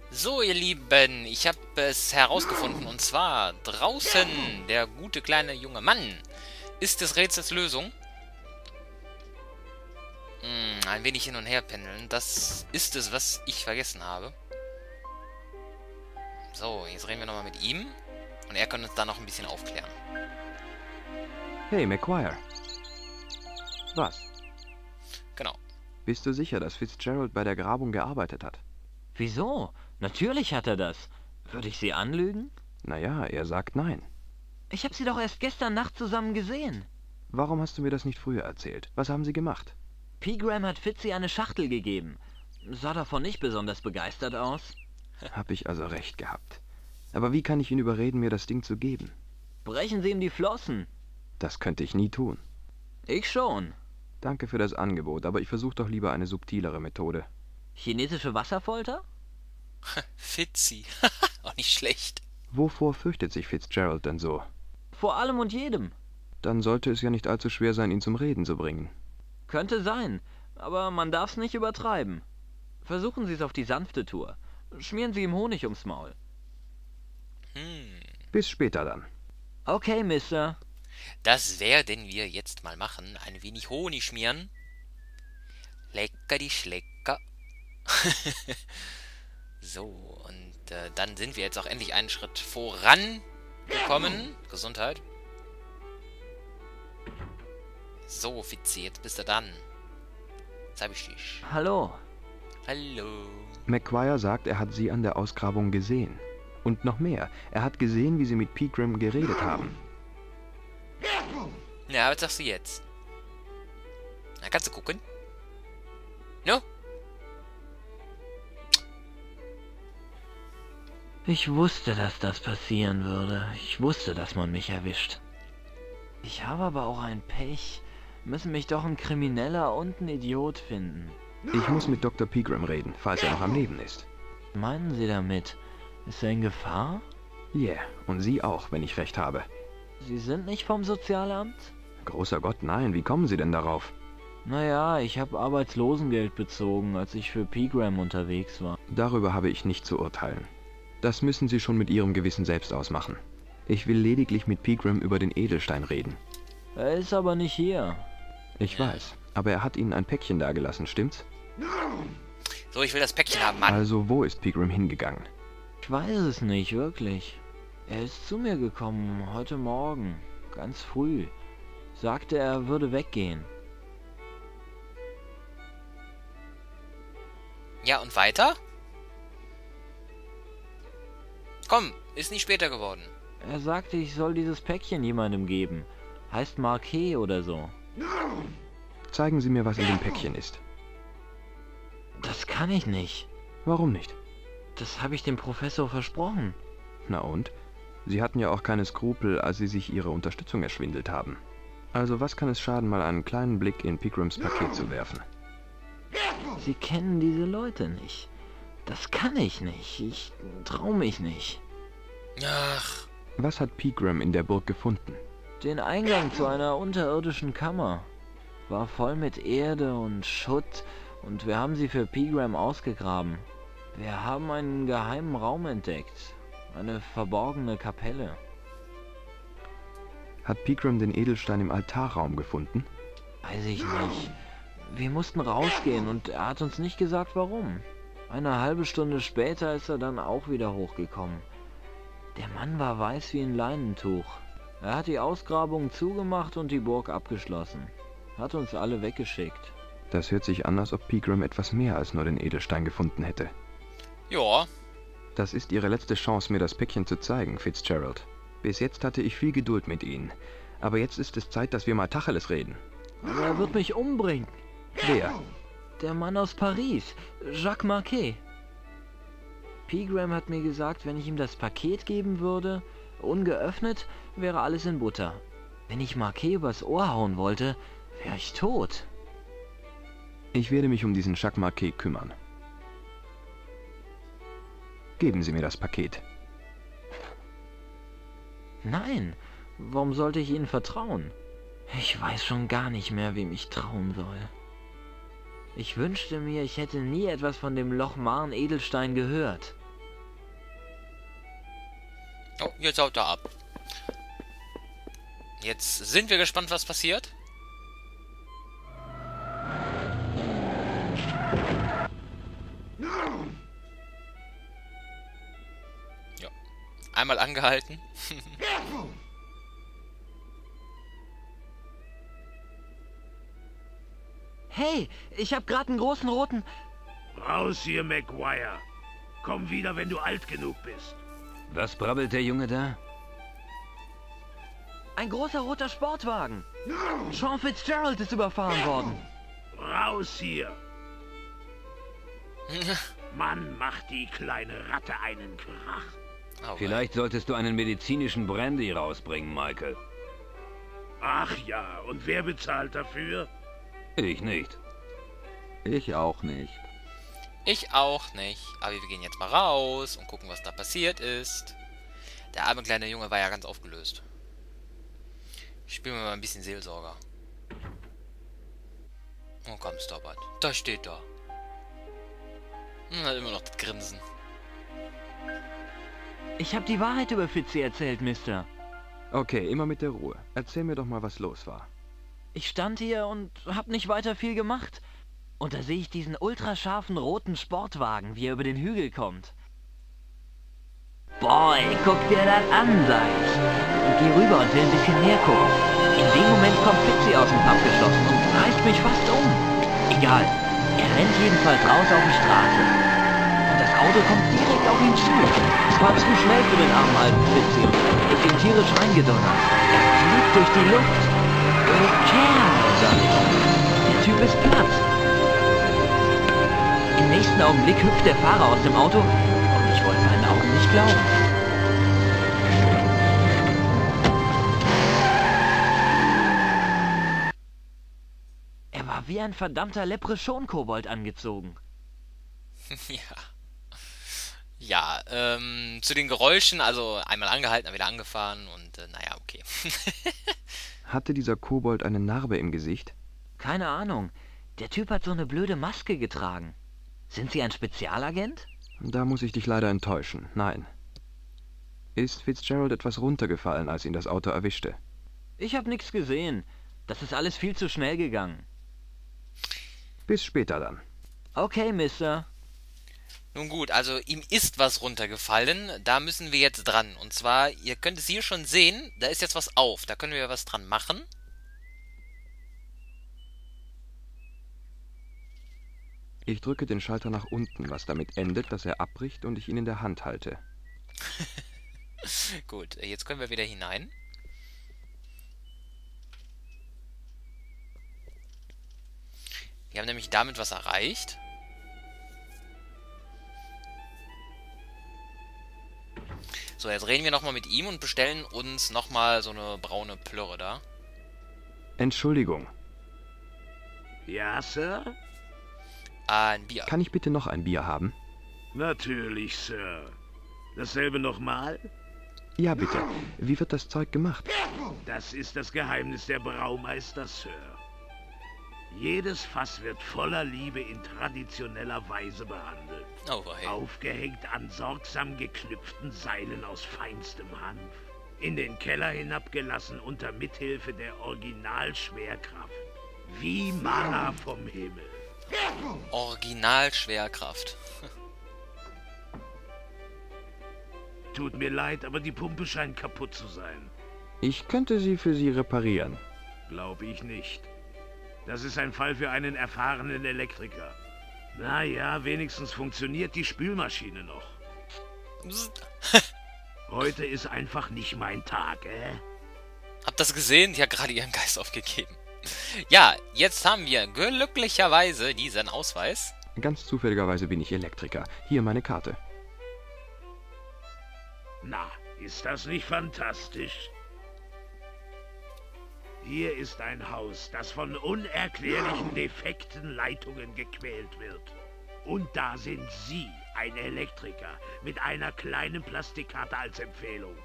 So, ihr Lieben, ich habe es herausgefunden. Und zwar, draußen, der gute kleine junge Mann, ist des Rätsels Lösung. Ein wenig hin und her pendeln. Das ist es, was ich vergessen habe. So, jetzt reden wir nochmal mit ihm. Und er kann uns da noch ein bisschen aufklären. Hey, McGuire. Was? Genau. Bist du sicher, dass Fitzgerald bei der Grabung gearbeitet hat? Wieso? Natürlich hat er das. Würde ich Sie anlügen? Naja, er sagt nein. Ich habe Sie doch erst gestern Nacht zusammen gesehen. Warum hast du mir das nicht früher erzählt? Was haben sie gemacht? Pigram hat Fitzy eine Schachtel gegeben. Sah davon nicht besonders begeistert aus. Hab ich also recht gehabt. Aber wie kann ich ihn überreden, mir das Ding zu geben? Brechen Sie ihm die Flossen. Das könnte ich nie tun. Ich schon. Danke für das Angebot, aber ich versuche doch lieber eine subtilere Methode. Chinesische Wasserfolter? Fitzi. Auch nicht schlecht. Wovor fürchtet sich Fitzgerald denn so? Vor allem und jedem. Dann sollte es ja nicht allzu schwer sein, ihn zum Reden zu bringen. Könnte sein, aber man darf's nicht übertreiben. Versuchen Sie es auf die sanfte Tour. Schmieren Sie ihm Honig ums Maul. Bis später dann. Okay, Mister. Das werden wir jetzt mal machen. Ein wenig Honig schmieren. Lecker die Schlecker. So, und dann sind wir jetzt auch endlich einen Schritt vorangekommen. Gesundheit. So, Fitzi, jetzt bist du dran. Jetzt hab ich dich. Hallo. Hallo. McGuire sagt, er hat sie an der Ausgrabung gesehen. Und noch mehr, er hat gesehen, wie sie mit Pegram geredet haben. Ja, was sagst du jetzt? Na, kannst du gucken? No? Ich wusste, dass das passieren würde. Ich wusste, dass man mich erwischt. Ich habe aber auch ein Pech. Müssen mich doch ein Krimineller und ein Idiot finden. Ich muss mit Dr. Pegram reden, falls er noch am Leben ist. Was meinen Sie damit? Ist er in Gefahr? Yeah, und Sie auch, wenn ich recht habe. Sie sind nicht vom Sozialamt? Großer Gott, nein, wie kommen Sie denn darauf? Naja, ich habe Arbeitslosengeld bezogen, als ich für Pegram unterwegs war. Darüber habe ich nicht zu urteilen. Das müssen Sie schon mit Ihrem Gewissen selbst ausmachen. Ich will lediglich mit Pegram über den Edelstein reden. Er ist aber nicht hier. Ich weiß, aber er hat Ihnen ein Päckchen dagelassen, stimmt's? So, ich will das Päckchen haben, Mann. Also, wo ist Pegram hingegangen? Ich weiß es nicht, wirklich. Er ist zu mir gekommen, heute Morgen, ganz früh. Sagte, er würde weggehen. Ja, und weiter? Komm, ist nicht später geworden. Er sagte, ich soll dieses Päckchen jemandem geben. Heißt Marquet oder so. Zeigen Sie mir, was in dem Päckchen ist. Das kann ich nicht. Warum nicht? Das habe ich dem Professor versprochen. Na und? Sie hatten ja auch keine Skrupel, als Sie sich Ihre Unterstützung erschwindelt haben. Also was kann es schaden, mal einen kleinen Blick in Pegrams Paket zu werfen? Sie kennen diese Leute nicht. Das kann ich nicht. Ich trau mich nicht. Ach, Was hat Pegram in der Burg gefunden? Den Eingang zu einer unterirdischen Kammer. War voll mit Erde und Schutt und wir haben sie für Pegram ausgegraben. Wir haben einen geheimen Raum entdeckt. Eine verborgene Kapelle. Hat Pegram den Edelstein im Altarraum gefunden? Weiß ich nicht. Wir mussten rausgehen und er hat uns nicht gesagt, warum. Eine halbe Stunde später ist er dann auch wieder hochgekommen. Der Mann war weiß wie ein Leinentuch. Er hat die Ausgrabung zugemacht und die Burg abgeschlossen. Hat uns alle weggeschickt. Das hört sich an, als ob Pegram etwas mehr als nur den Edelstein gefunden hätte. ja. Das ist Ihre letzte Chance, mir das Päckchen zu zeigen, Fitzgerald. Bis jetzt hatte ich viel Geduld mit Ihnen. Aber jetzt ist es Zeit, dass wir mal Tacheles reden. Aber er wird mich umbringen. Wer? Der Mann aus Paris, Jacques Marquet. Pegram hat mir gesagt, wenn ich ihm das Paket geben würde, ungeöffnet, wäre alles in Butter. Wenn ich Marquet übers Ohr hauen wollte, wäre ich tot. Ich werde mich um diesen Jacques Marquet kümmern. Geben Sie mir das Paket. Nein, warum sollte ich Ihnen vertrauen? Ich weiß schon gar nicht mehr, wem ich trauen soll. Ich wünschte mir, ich hätte nie etwas von dem Loch Marne Edelstein gehört. Oh, jetzt haut er ab. Jetzt sind wir gespannt, was passiert. Ja. Einmal angehalten. Hey, ich habe gerade einen großen roten... Raus hier, Maguire. Komm wieder, wenn du alt genug bist. Was brabbelt der Junge da? Ein großer roter Sportwagen. Sean Fitzgerald ist überfahren worden. Raus hier. Mann, macht die kleine Ratte einen Krach. Oh, Vielleicht solltest du einen medizinischen Brandy rausbringen, Michael. Ach ja, und wer bezahlt dafür? Ich nicht. Ich auch nicht. ich auch nicht. Aber wir gehen jetzt mal raus und gucken, was da passiert ist. Der arme kleine Junge war ja ganz aufgelöst. Ich spiele mir mal ein bisschen Seelsorger. Oh komm, Stoppert. Da steht er. Hat immer noch das Grinsen. Ich habe die Wahrheit über Fitzy erzählt, Mister. Okay, immer mit der Ruhe. Erzähl mir doch mal, was los war. Ich stand hier und hab nicht weiter viel gemacht. Und da sehe ich diesen ultrascharfen roten Sportwagen, wie er über den Hügel kommt. Boah, ey, guck dir das an, sag ich. Und geh rüber und will ein bisschen näher gucken. In dem Moment kommt Fitzy aus dem Pub geschossen und reißt mich fast um. Egal, er rennt jedenfalls raus auf die Straße. Und das Auto kommt direkt auf ihn zu. Es war zu schnell für den armen alten Fitzy und ich ihn tierisch reingedonnert. Er fliegt durch die Luft. Okay, sag ich. Der Typ ist platt. Im nächsten Augenblick hüpft der Fahrer aus dem Auto und ich wollte meinen Augen nicht glauben. Er war wie ein verdammter Leprechaun-Kobold angezogen. Ja. Ja, zu den Geräuschen, also einmal angehalten, dann wieder angefahren und naja, okay. Hatte dieser Kobold eine Narbe im Gesicht? Keine Ahnung. Der Typ hat so eine blöde Maske getragen. Sind Sie ein Spezialagent? Da muss ich dich leider enttäuschen. Nein. Ist Fitzgerald etwas runtergefallen, als ihn das Auto erwischte? Ich habe nichts gesehen. Das ist alles viel zu schnell gegangen. Bis später dann. Okay, Mister. Nun gut, also ihm ist was runtergefallen, da müssen wir jetzt dran. Und zwar, ihr könnt es hier schon sehen, da ist jetzt was auf, da können wir was dran machen. Ich drücke den Schalter nach unten, was damit endet, dass er abbricht und ich ihn in der Hand halte. Gut, jetzt können wir wieder hinein. Wir haben nämlich damit was erreicht. So, jetzt reden wir nochmal mit ihm und bestellen uns nochmal so eine braune Plörre da. Entschuldigung, Ja, Sir? Ein Bier. kann ich bitte noch ein Bier haben? Natürlich, Sir. Dasselbe nochmal? Ja, bitte. Wie wird das Zeug gemacht? Das ist das Geheimnis der Braumeister, Sir. Jedes Fass wird voller Liebe in traditioneller Weise behandelt. Oh, hey. Aufgehängt an sorgsam geknüpften Seilen aus feinstem Hanf. In den Keller hinabgelassen unter Mithilfe der Originalschwerkraft. Wie Manna vom Himmel. Originalschwerkraft. Tut mir leid, aber die Pumpe scheint kaputt zu sein. Ich könnte sie für Sie reparieren. Glaube ich nicht. Das ist ein Fall für einen erfahrenen Elektriker. Naja, wenigstens funktioniert die Spülmaschine noch. Heute ist einfach nicht mein Tag, Habt das gesehen? Die hat gerade ihren Geist aufgegeben. Ja, jetzt haben wir glücklicherweise diesen Ausweis. Ganz zufälligerweise bin ich Elektriker. Hier meine Karte. Na, ist das nicht fantastisch? Hier ist ein Haus, das von unerklärlichen defekten Leitungen gequält wird. Und da sind Sie, ein Elektriker, mit einer kleinen Plastikkarte als Empfehlung.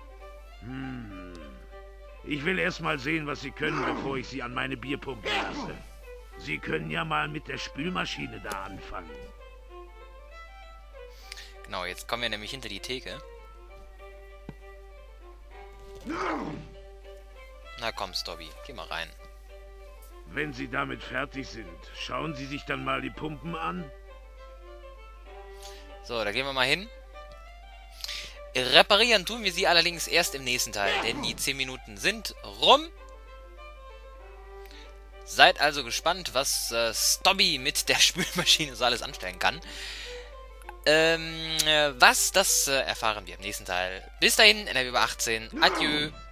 Ich will erst mal sehen, was Sie können, bevor ich Sie an meine Bierpumpe lasse. Sie können ja mal mit der Spülmaschine da anfangen. Genau, jetzt kommen wir nämlich hinter die Theke. Na komm, Stobby, geh mal rein. Wenn Sie damit fertig sind, schauen Sie sich dann mal die Pumpen an. So, da gehen wir mal hin. Reparieren tun wir sie allerdings erst im nächsten Teil, denn die 10 Minuten sind rum. Seid also gespannt, was Stobby mit der Spülmaschine so alles anstellen kann. Das erfahren wir im nächsten Teil. Bis dahin, NRW über 18. Adieu.